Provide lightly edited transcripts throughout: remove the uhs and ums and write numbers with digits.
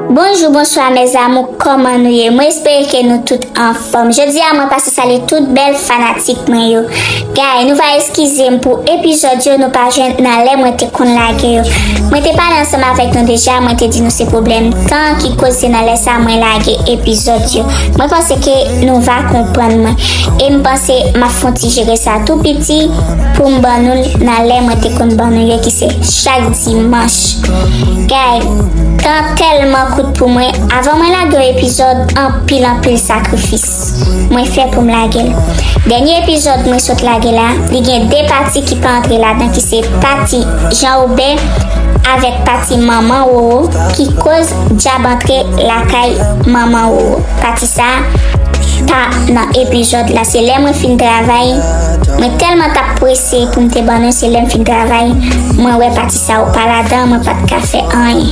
Bonjour, bonsoir mes amours, comment nous y? Moi j'espère que nous toutes en forme. Je dis à moi parce que ça les toutes belles fanatiques moi yo. Gars, nous va excuser pour épisode nous pas joindre dans les moi te kon la gueule. Moi te parler ensemble avec nous déjà, moi te dit nous ces problèmes tant qui cause dans les ça moi la épisode yo. Moi pense que nous va comprendre moi et me penser m'a fonti gérer ça tout petit pour me nous dans les moi te kon ban nous qui c'est chaque dimanche. Gars, quand tellement coûte pour moi, avant moi la gueule épisode en pile sacrifice. Moi fait pour me la gueule. Dernier épisode moi saute la gueule là, il y a deux parties qui pas entrer là-dedans qui c'est partie Jean Aubert avec partie maman ou qui cause diable entrer la caille maman ou. Partie ça pas dans épisode là c'est là moi fin travail. Moi tellement t'a pressé pour me te bonne c'est là fin travail. Moi ouais partie ça ou pas là-dedans, moi pas de café rien.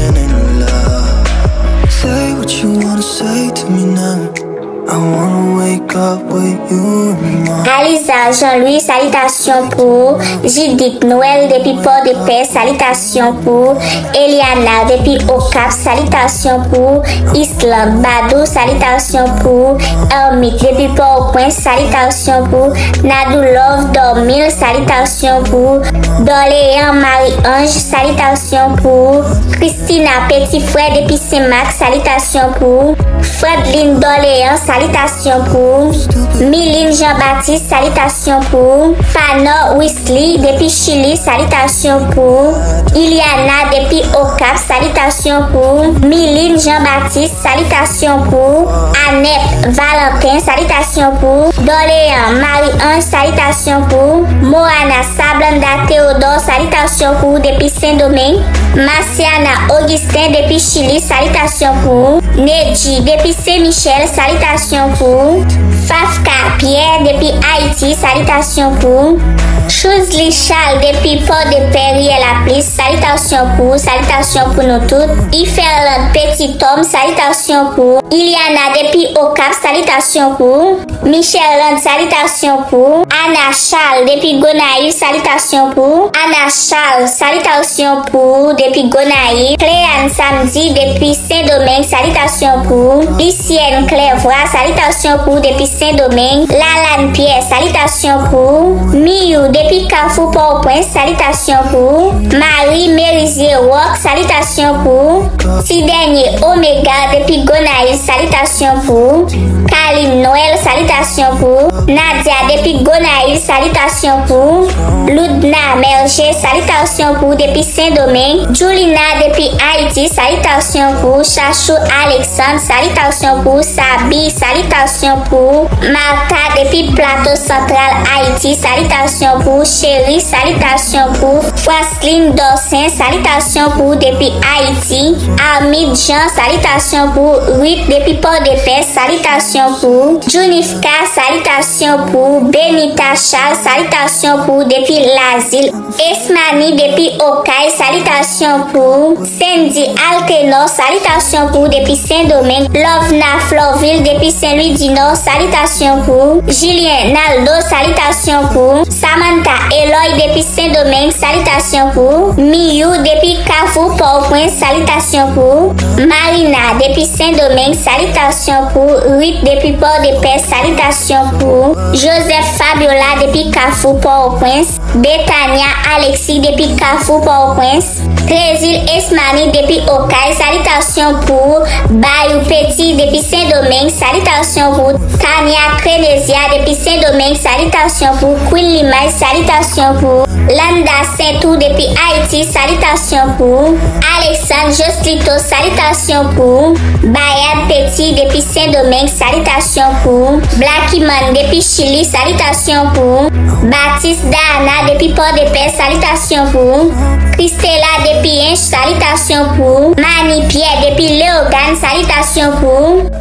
Say what you wanna say to me now. I wanna wake up with you in my Alisa Jean-Louis, salutations pour Judith Noël depuis Port-de-Paix, salutations pour Eliana depuis Au-Cap, salutations pour Islam Badou, salutations pour Hermite depuis Port-au-Prince, salutations pour Nadou Love Dormil, salutations pour Doléan Marie-Ange, salutations pour Christina Petit Frère depuis Saint-Marc, salutations pour Fredline Doléan, salutations pour Miline Jean-Baptiste, salutations pour Fano Wesley depuis Chili, salutations pour Iliana depuis Au-Cap, salutations pour Miline Jean-Baptiste, salutations pour Annette Valentin, salutations pour Doléan Marie-Ange, salutations pour Moana Sablanda Théodore, salutations pour depuis Saint-Domingue, Marciana Augustin depuis Chili, salutations pour Nedji depuis Saint-Michel, salutations pour Fafka Pierre depuis Haïti, salutations pour Chouzli Charles depuis Port-de-Paix, la Plis, salutations pour nous toutes. Iferland Petit Tom, salutations pour Iliana depuis Au-Cap, salutations pour Michel Land, salutations pour Anna Charles depuis Gonaïves, salutations pour Anna Charles, salutations pour depuis Gonaïves. Cléane Samedi depuis Saint-Domingue, salutations pour Lucienne Clairvoix, salutations pour depuis Saint-Domingue. Lalane Pierre, salutations pour Miou depuis Carrefour Port-au-Prince, salutations pour Marie Mérizier Rock, salutations pour Si Dernier Omega depuis Gonaïves, salutations pour Kaline Noël, salutations pour Nadia depuis Gonaïves, salutations pour Loudna Merger, salutations pour depuis Saint-Domingue. Julina depuis Haïti, salutations pour Chachou Alexandre, salutations pour Sabi, salutations pour Martha depuis Plateau Central Haïti, salutations pour Chéri, salutations pour Franceline Dorsin, salutations pour depuis Haïti. Armid Jean, salutations pour Ruth depuis Port-de-Paix, salutations pour Junifka, salutations pour Benita Charles, salutations pour depuis l'asile. Esmani depuis Okaï, salutations pour Sandy Altenor, salutations pour depuis Saint-Domingue. Lovna Florville depuis Saint-Louis-du-Nord, salutations pour Julien Naldo, salutations pour Samantha Eloy depuis Saint-Domingue, salutations pour Miou depuis Carrefour Port-au-Prince, salutations pour Marina depuis Saint-Domingue, salutations pour Ruth depuis Port-de-Paix, salutations pour Joseph Fabiola depuis Carrefour Port-au-Prince, Betania Alexis depuis Carrefour Port-au-Prince, Trésil Esmani depuis Okaï, salutations pour Bayou Petit depuis Saint-Domingue, salutations pour Tania Crénésia depuis Saint-Domingue, salutations pour Queen Limay, salutations pour Landa Saint-Ou depuis Haïti, salutations pour Alexandre Justlito, salutations pour Bayad Petit depuis Saint-Domingue, salutations pour Blackyman depuis Chili, salutations pour Baptiste Dana depuis Port-de-Paix, salutations pour Christella depuis Inch, salutations pour Mani Pierre depuis Léogane, salutations pour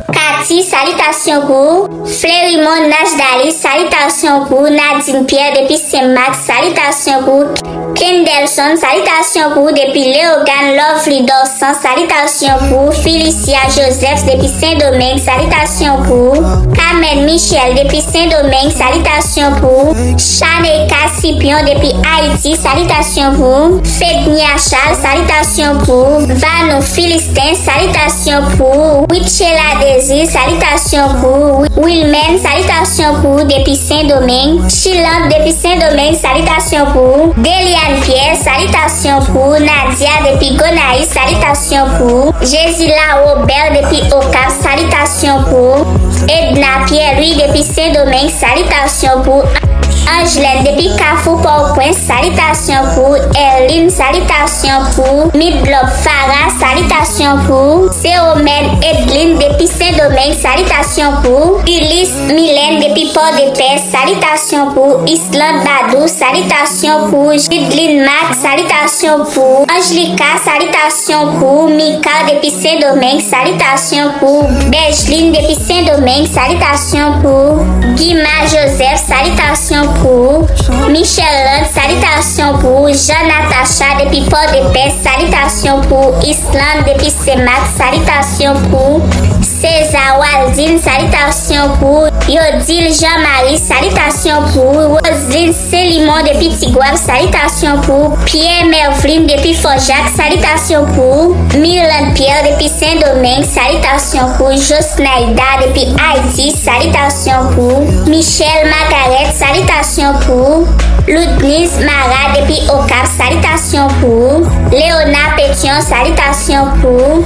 Cathy, salutations pour Fleurimond Najdali, salutations pour Nadine Pierre depuis Saint-Max, salutations pour Kendelson, salutations pour depuis Léogan Lovely Dorsan, salutations pour Felicia Joseph depuis Saint-Domingue, salutations pour Carmen Michel depuis Saint-Domingue, salutations pour Chaneka Scipion depuis Haïti, salutations pour Fednia Charles, salutations pour Vano Philistin, salutations pour Wichela Désir, salutations pour Wilmen, salutations pour depuis Saint-Domingue, Chilant depuis Saint-Domingue, salutations pour Deliane Pierre, salutations pour Nadia depuis Gonaïs, salutations pour Jésila Robert depuis Ocap, salutations pour Edna Pierre-Louis depuis Saint-Domingue, salutations pour Angelaine depuis Carrefour Port-au-Prince, salutations pour Erline, salutations pour Midlop Farah, salutations pour Céomène Edline depuis Saint-Domingue, salutations pour Ulysse Mylène depuis Port-de-Paix, salutations pour Island Badou, salutations pour Judline Mac, salutations pour Angelica, salutations pour Mika depuis Saint-Domingue, salutations pour Bergeline depuis Saint-Domingue, salutations pour Guima Joseph, salutations pour Michel Land, salutations pour Jean-Natacha depuis Port-de-Paix, salutations pour Island depuis Saint-Max, salutations pour César Waldine, salutations pour Yodil Jean-Marie, salutations pour Roselyne Célimon depuis Tigouab, salutations pour Pierre Merveline depuis Forjac, salutations pour Myrland Pierre depuis Saint-Domingue, salutations pour Josnaïda depuis Haïti, salutations pour Michel Margaret, salutations pour Ludnis Mara depuis Ocap, salutations pour Léona Pétion, salutations pour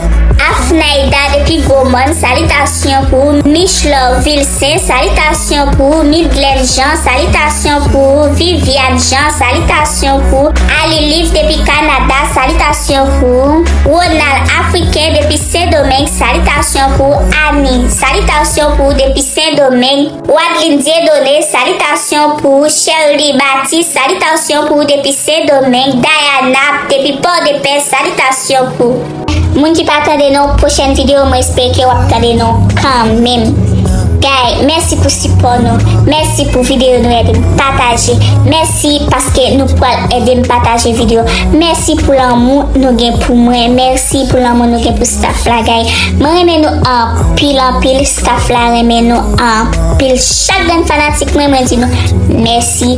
Afnaïda depuis Gaumont, salutations pour Michelor Vilsain, salutations pour Midlen Jean, salutations pour Viviane Jean, salutations pour Ali Liv depuis Canada, salutations pour Ronald Africain depuis Saint-Domingue, salutations pour Annie, salutations pour depuis Saint-Domingue, Wadlin Dieudonné, salutations pour Shirley Baptiste, salutations pour depuis Saint-Domingue, Diana depuis Port-de-Paix, salutations pour moun qui partage nos prochaines vidéos, moi j'espère que vous attendez nous quand même. Guys, merci pour support nous. Merci pour vidéo nous aider partager. Merci parce que nous pouvons aider me partager vidéo. Merci pour l'amour nous gain pour moi. Merci pour l'amour nous gain pour staff là guys. Moi remets nous en pile staff là remets nous en pile chaque grand fanatique moi dit nous merci.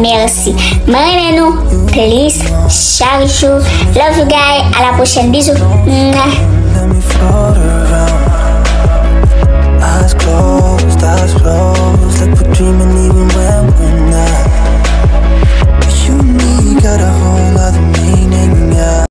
Moi remets nous please chaque jour. Love you guys. À la prochaine. Bisous. Let me float around.